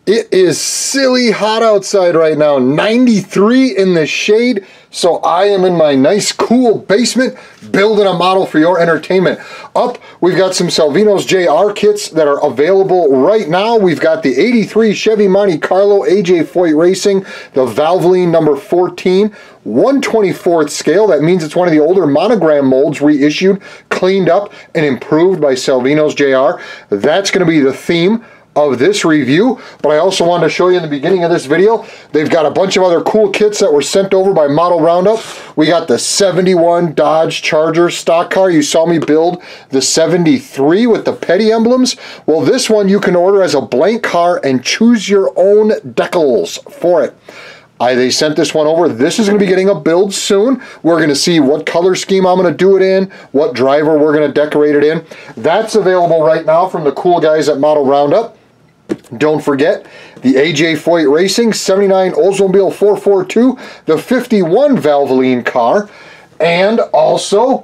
It is silly hot outside right now, 93 in the shade, so I am in my nice cool basement building a model for your entertainment. Up, we've got some Salvino's JR kits that are available right now. We've got the 83 Chevy Monte Carlo AJ Foyt Racing, the Valvoline number 14, 1/24th scale. That means it's one of the older monogram molds reissued, cleaned up, and improved by Salvino's JR. That's going to be the theme of this review, but I also wanted to show you in the beginning of this video, they've got a bunch of other cool kits that were sent over by Model Roundup. We got the 71 Dodge Charger stock car. You saw me build the 73 with the petty emblems. Well, this one you can order as a blank car and choose your own decals for it. They sent this one over. This is going to be getting a build soon. We're going to see what color scheme I'm going to do it in, what driver we're going to decorate it in. That's available right now from the cool guys at Model Roundup. Don't forget the AJ Foyt Racing 79 Oldsmobile 442, the 51 Valvoline car, and also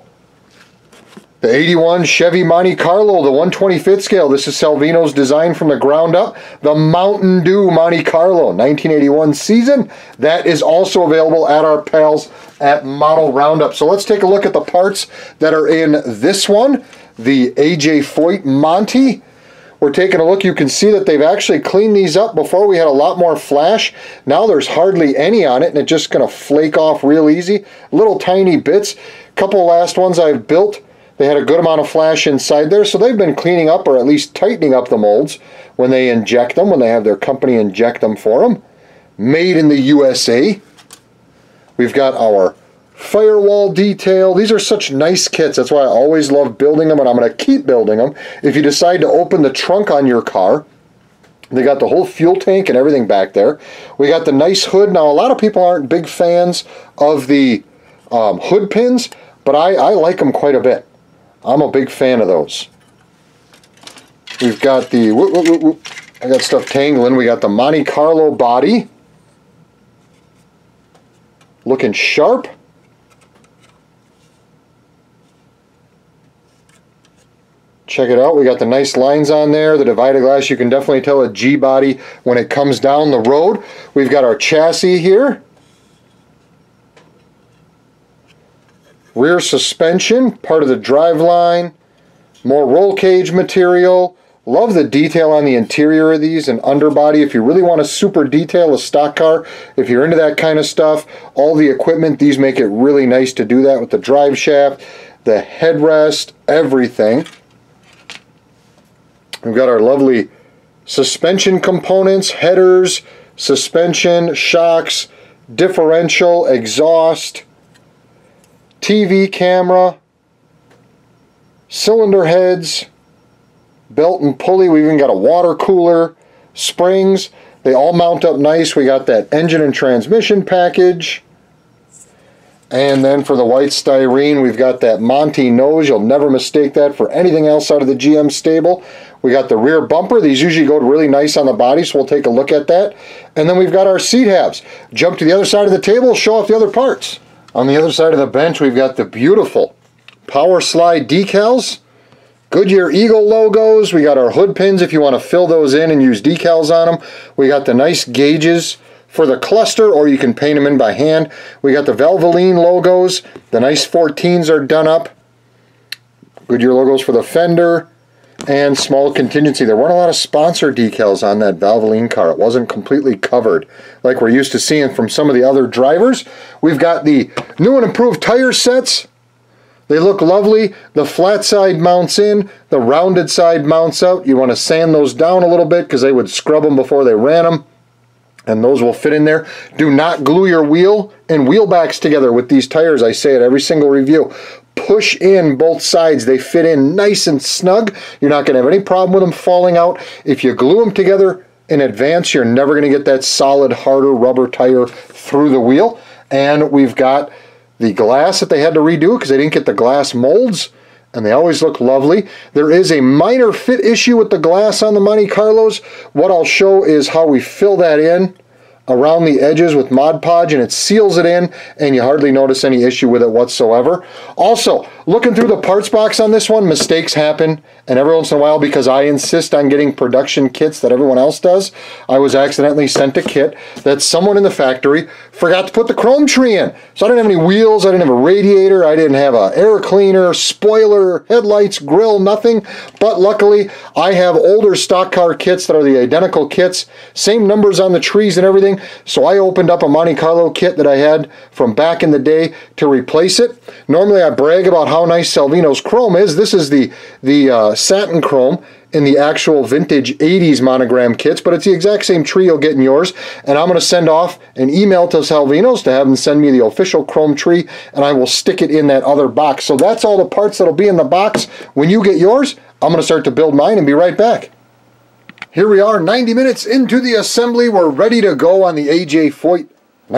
the 81 Chevy Monte Carlo, the 1/25th scale. This is Salvino's design from the ground up. The Mountain Dew Monte Carlo 1981 season. That is also available at our pals at Model Roundup. So let's take a look at the parts that are in this one, the AJ Foyt Monte. We're taking a look. You can see that they've actually cleaned these up. Before we had a lot more flash. Now there's hardly any on it, and it's just going to flake off real easy. Little tiny bits. A couple of last ones I've built, they had a good amount of flash inside there, so they've been cleaning up or at least tightening up the molds when they inject them, when they have their company inject them for them. Made in the USA. We've got our firewall detail. These are such nice kits. That's why I always love building them, and I'm going to keep building them. If you decide to open the trunk on your car, they got the whole fuel tank and everything back there. We got the nice hood. Now, a lot of people aren't big fans of the hood pins, but I like them quite a bit. I'm a big fan of those. We've got the, I got stuff tangling. We got the Monte Carlo body. Looking sharp. Check it out, we got the nice lines on there, the divided glass. You can definitely tell a G-body when it comes down the road. We've got our chassis here. Rear suspension, part of the drive line. More roll cage material. Love the detail on the interior of these and underbody. If you really want to super detail a stock car, if you're into that kind of stuff, all the equipment, these make it really nice to do that with the drive shaft, the headrest, everything. We've got our lovely suspension components, headers, suspension, shocks, differential, exhaust, TV camera, cylinder heads, belt and pulley. We even got a water cooler, springs. They all mount up nice. We got that engine and transmission package. And then for the white styrene, we've got that Monte nose. You'll never mistake that for anything else out of the GM stable. We got the rear bumper. These usually go really nice on the body, so we'll take a look at that. And then we've got our seat halves. Jump to the other side of the table, show off the other parts. On the other side of the bench, we've got the beautiful power slide decals. Goodyear Eagle logos. We got our hood pins if you want to fill those in and use decals on them. We got the nice gauges for the cluster, or you can paint them in by hand. We got the Valvoline logos. The nice 14s are done up. Goodyear logos for the fender. And small contingency. There weren't a lot of sponsor decals on that Valvoline car. It wasn't completely covered like we're used to seeing from some of the other drivers. We've got the new and improved tire sets. They look lovely. The flat side mounts in, the rounded side mounts out. You want to sand those down a little bit because they would scrub them before they ran them. And those will fit in there. Do not glue your wheel and wheel backs together with these tires. I say it every single review. Push in both sides. They fit in nice and snug. You're not going to have any problem with them falling out. If you glue them together in advance, you're never going to get that solid, harder rubber tire through the wheel. And we've got the glass that they had to redo because they didn't get the glass molds, and they always look lovely. There is a minor fit issue with the glass on the Monte Carlos. What I'll show is how we fill that in around the edges with Mod Podge, and it seals it in, and you hardly notice any issue with it whatsoever. Also, Looking through the parts box on this one, mistakes happen, and every once in a while, because I insist on getting production kits that everyone else does, I was accidentally sent a kit that someone in the factory forgot to put the chrome tree in. So I didn't have any wheels, I didn't have a radiator, I didn't have an air cleaner, spoiler, headlights, grill, nothing. But luckily, I have older stock car kits that are the identical kits, same numbers on the trees and everything. So I opened up a Monte Carlo kit that I had from back in the day to replace it. Normally I brag about how nice Salvino's chrome is. This is the satin chrome in the actual vintage 80s monogram kits, but it's the exact same tree you'll get in yours. And I'm going to send off an email to Salvino's to have them send me the official chrome tree, and I will stick it in that other box. So that's all the parts that'll be in the box when you get yours. I'm going to start to build mine and be right back. Here we are, 90 minutes into the assembly. We're ready to go on the A.J. Foyt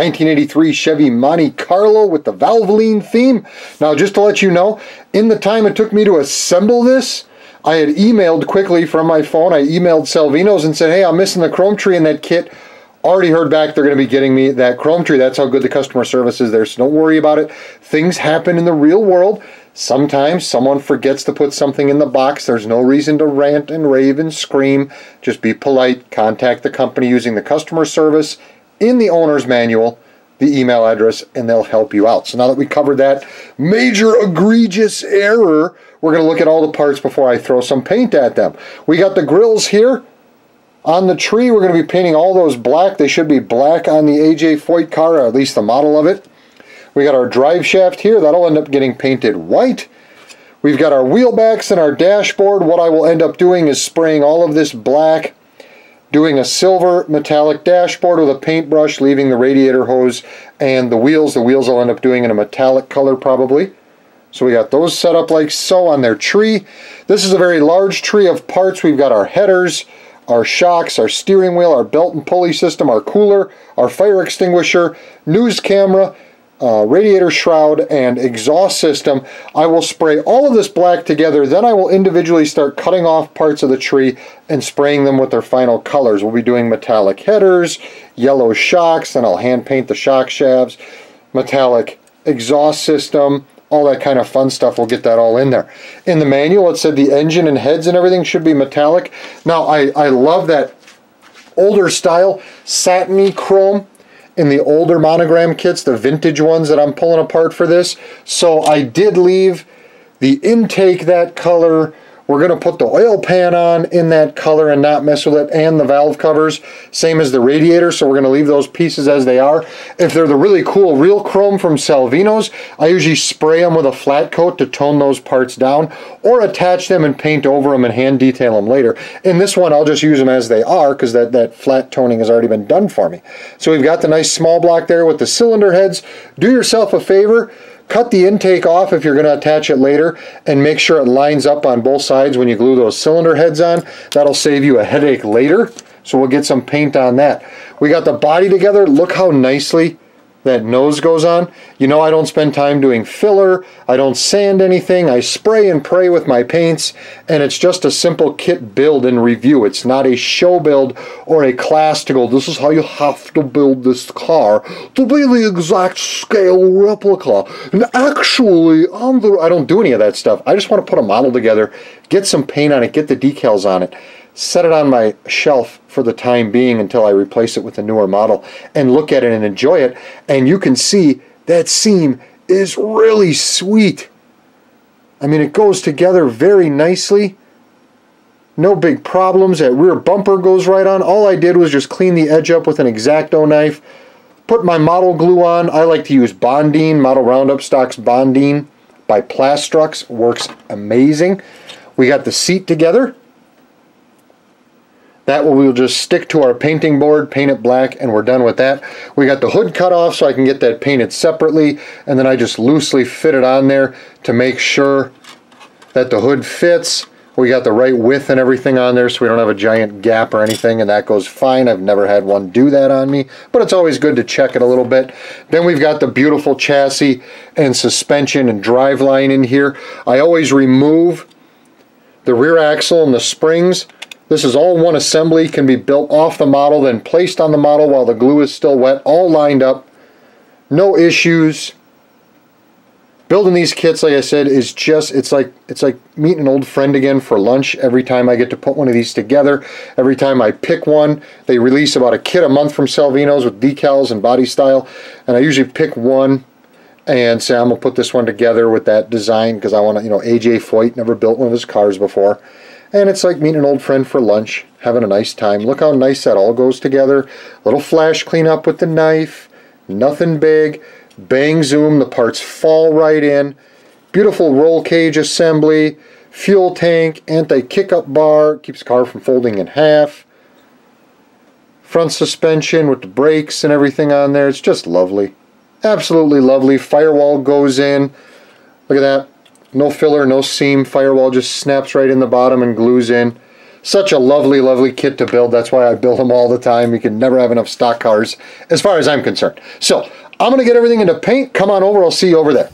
1983 Chevy Monte Carlo with the Valvoline theme. Now, just to let you know, in the time it took me to assemble this, I had emailed quickly from my phone. I emailed Salvino's and said, hey, I'm missing the chrome tree in that kit. Already heard back they're going to be getting me that chrome tree. That's how good the customer service is there, so don't worry about it. Things happen in the real world. Sometimes someone forgets to put something in the box. There's no reason to rant and rave and scream. Just be polite. Contact the company using the customer service in the owner's manual, the email address, and they'll help you out. So now that we covered that major egregious error, we're going to look at all the parts before I throw some paint at them. We got the grills here on the tree. We're going to be painting all those black. They should be black on the A.J. Foyt car, or at least the model of it. We got our drive shaft here. That'll end up getting painted white. We've got our wheel backs and our dashboard. What I will end up doing is spraying all of this black, doing a silver metallic dashboard with a paintbrush, leaving the radiator hose and the wheels. The wheels I'll end up doing in a metallic color probably. So we got those set up like so on their tree. This is a very large tree of parts. We've got our headers, our shocks, our steering wheel, our belt and pulley system, our cooler, our fire extinguisher, news camera, radiator shroud, and exhaust system. I will spray all of this black together, then I will individually start cutting off parts of the tree and spraying them with their final colors. We'll be doing metallic headers, yellow shocks, then I'll hand paint the shock shafts, metallic exhaust system, all that kind of fun stuff. We'll get that all in there. In the manual it said the engine and heads and everything should be metallic. Now I love that older style satiny chrome in the older monogram kits, the vintage ones that I'm pulling apart for this. So I did leave the intake that color. We're going to put the oil pan on in that color and not mess with it, and the valve covers, same as the radiator, so we're going to leave those pieces as they are. If they're the really cool real chrome from Salvino's, I usually spray them with a flat coat to tone those parts down, or attach them and paint over them and hand detail them later. In this one, I'll just use them as they are because that flat toning has already been done for me. So we've got the nice small block there with the cylinder heads. Do yourself a favor, cut the intake off if you're going to attach it later, and make sure it lines up on both sides when you glue those cylinder heads on. That'll save you a headache later, so we'll get some paint on that. We got the body together. Look how nicely that nose goes on. You know I don't spend time doing filler. I don't sand anything. I spray and pray with my paints, and it's just a simple kit build and review. It's not a show build or a class to go, this is how you have to build this car to be the exact scale replica. And actually, I don't do any of that stuff. I just want to put a model together, get some paint on it, get the decals on it, set it on my shelf for the time being until I replace it with a newer model, and look at it and enjoy it. And you can see that seam is really sweet. I mean, it goes together very nicely. No big problems. That rear bumper goes right on. All I did was just clean the edge up with an X-Acto knife, put my model glue on. I like to use Bondine, Model Roundup stocks Bondine by Plastrux. Works amazing. We got the seat together. That we'll just stick to our painting board, paint it black, and we're done with that. We got the hood cut off so I can get that painted separately, and then I just loosely fit it on there to make sure that the hood fits. We got the right width and everything on there so we don't have a giant gap or anything, and that goes fine. I've never had one do that on me, but it's always good to check it a little bit. Then we've got the beautiful chassis and suspension and drive line in here. I always remove the rear axle and the springs. This is all one assembly, can be built off the model, then placed on the model while the glue is still wet, all lined up. No issues. Building these kits, like I said, is just, it's like meeting an old friend again for lunch every time I get to put one of these together. Every time I pick one, they release about a kit a month from Salvino's with decals and body style, and I usually pick one and say I'm gonna put this one together with that design because I want to, you know, AJ Foyt never built one of his cars before, and it's like meeting an old friend for lunch, having a nice time. Look how nice that all goes together. Little flash cleanup with the knife, nothing big. Bang zoom, the parts fall right in. Beautiful roll cage assembly, fuel tank, anti-kick-up bar, keeps the car from folding in half. Front suspension with the brakes and everything on there. It's just lovely. Absolutely lovely. Firewall goes in. Look at that. No filler, no seam. Firewall just snaps right in the bottom and glues in. Such a lovely, lovely kit to build. That's why I build them all the time. You can never have enough stock cars as far as I'm concerned. So, I'm going to get everything into paint. Come on over. I'll see you over there.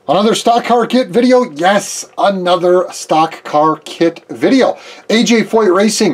Another stock car kit video? Yes, another stock car kit video. AJ Foyt Racing,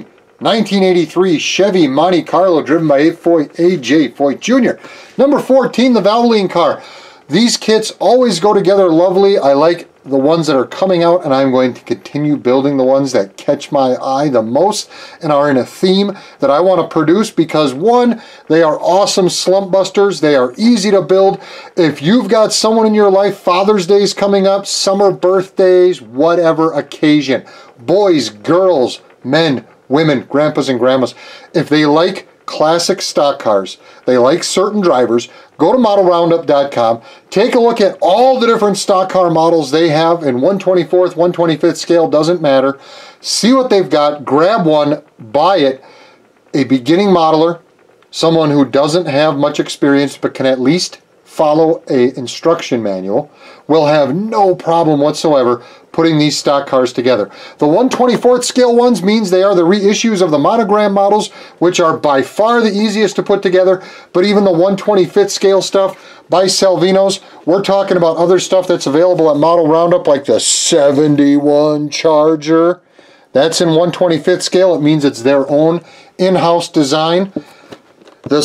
1983 Chevy Monte Carlo driven by AJ Foyt Jr. Number 14, the Valvoline car. These kits always go together lovely. I like the ones that are coming out, and I'm going to continue building the ones that catch my eye the most and are in a theme that I want to produce because, one, they are awesome slump busters. They are easy to build. If you've got someone in your life, Father's Day's coming up, summer birthdays, whatever occasion, boys, girls, men, women, grandpas and grandmas, if they like classic stock cars, they like certain drivers, go to modelroundup.com, take a look at all the different stock car models they have in 1/24th, 1/25th scale, doesn't matter. See what they've got, grab one, buy it. A beginning modeler, someone who doesn't have much experience but can at least follow a instruction manual, will have no problem whatsoever putting these stock cars together. The 1/24th scale ones means they are the reissues of the monogram models, which are by far the easiest to put together, but even the 1/25th scale stuff by Salvinos, we're talking about other stuff that's available at Model Roundup, like the 71 Charger. That's in 1/25th scale. It means it's their own in-house design. The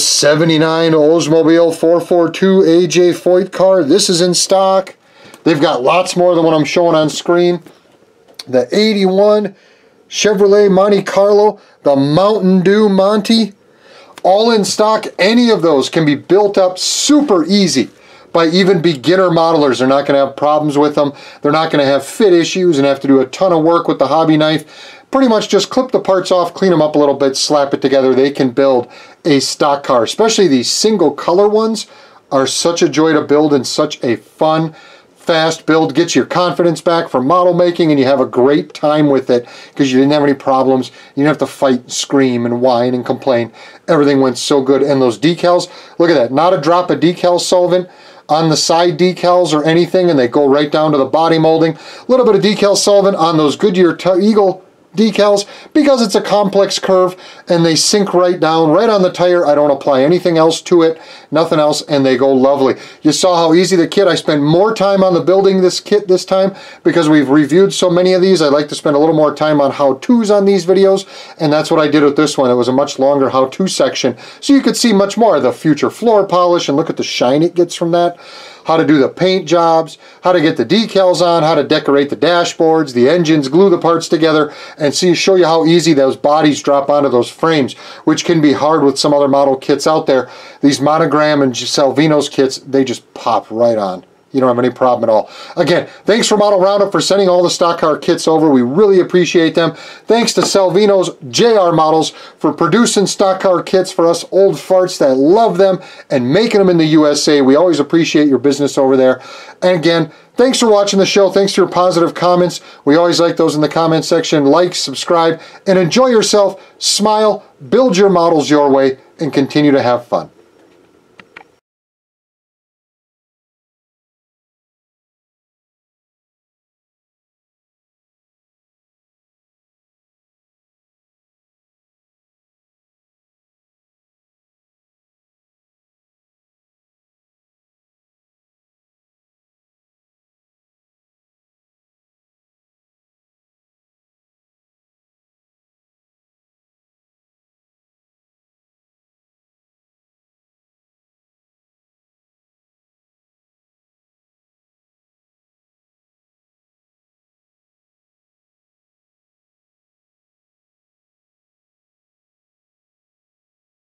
79 Oldsmobile 442 AJ Foyt car, this is in stock. They've got lots more than what I'm showing on screen. The 81 Chevrolet Monte Carlo, the Mountain Dew Monte, all in stock. Any of those can be built up super easy by even beginner modelers. They're not going to have problems with them. They're not going to have fit issues and have to do a ton of work with the hobby knife. Pretty much just clip the parts off, clean them up a little bit, slap it together. They can build a stock car. Especially these single color ones are such a joy to build and such a fun, fast build. Gets your confidence back for model making, and you have a great time with it because you didn't have any problems. You didn't have to fight and scream and whine and complain. Everything went so good. And those decals, look at that. Not a drop of decal solvent on the side decals or anything, and they go right down to the body molding. A little bit of decal solvent on those Goodyear Eagle decals because it's a complex curve and they sink right down right on the tire. I don't apply anything else to it, nothing else, and they go lovely. You saw how easy the kit. I spent more time on the building this kit this time because we've reviewed so many of these. I like to spend a little more time on how-tos on these videos, and that's what I did with this one. It was a much longer how-to section so you could see much more of the future floor polish and look at the shine it gets from that, how to do the paint jobs, how to get the decals on, how to decorate the dashboards, the engines, glue the parts together, and show you how easy those bodies drop onto those frames, which can be hard with some other model kits out there. These Monogram and Salvinos kits, they just pop right on. You don't have any problem at all. Again, thanks for Model Roundup for sending all the stock car kits over. We really appreciate them. Thanks to Salvinos JR Models for producing stock car kits for us old farts that love them and making them in the USA. We always appreciate your business over there. And again, thanks for watching the show. Thanks for your positive comments. We always like those in the comment section. Like, subscribe, and enjoy yourself. Smile, build your models your way, and continue to have fun.